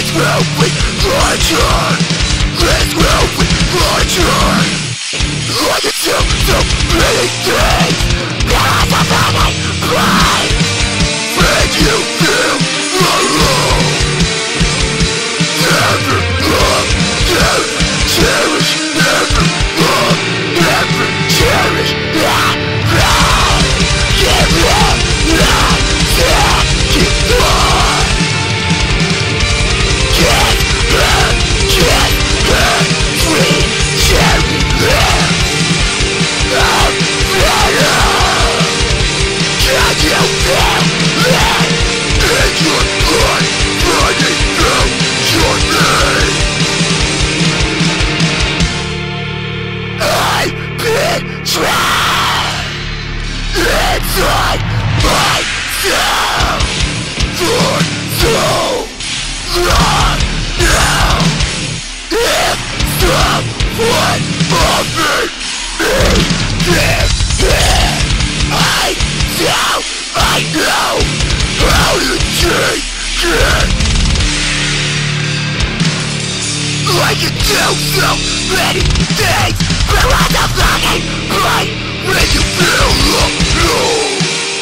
I can do so many things, but what's the fucking point when you feel alone?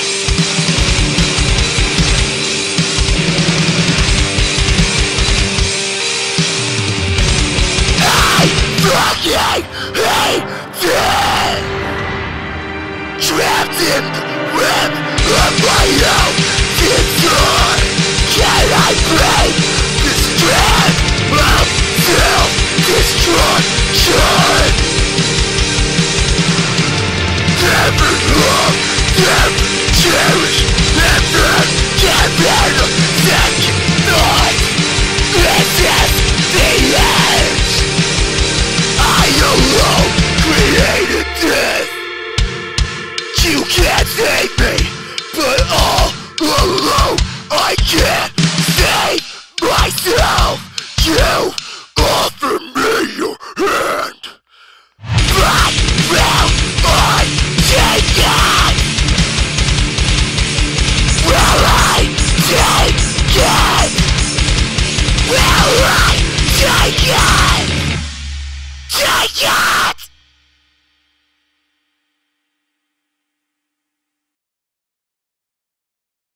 I fucking hate it! Trapped in the web of my own desire. Can I break the strand of self-destruction? Never love, never cherish, never given a second thought. This is the end. I alone created this. You can't save me, but all alone I can't save myself. You offer me your hand, but will I take it? Will I take it? Will I take it? Take it!